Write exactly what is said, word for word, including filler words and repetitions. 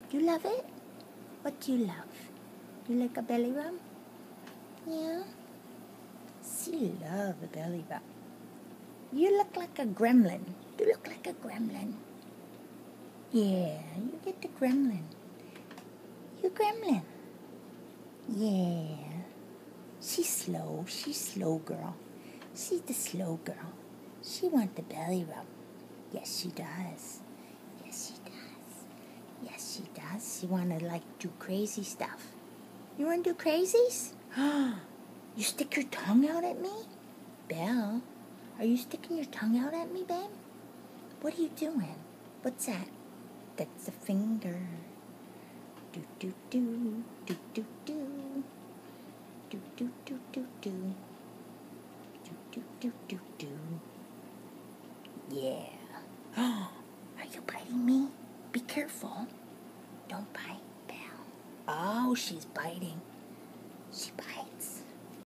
Do you love it? What do you love? You like a belly rub? Yeah? She loves a belly rub. You look like a gremlin. You look like a gremlin. Yeah, you get the gremlin. You gremlin. Yeah. She's slow. She's slow girl. She's the slow girl. She wants the belly rub. Yes, she does. Yes, she does. Yes, she does. She want to, like, do crazy stuff. You want to do crazies? You stick your tongue out at me? Belle, are you sticking your tongue out at me, babe? What are you doing? What's that? That's a finger. Do, do, do. Do, do, do. Do, do, do, do, do. Do, do, do, do, do. Yeah. Are you biting me? Be careful. Don't bite, Belle. Oh, she's biting.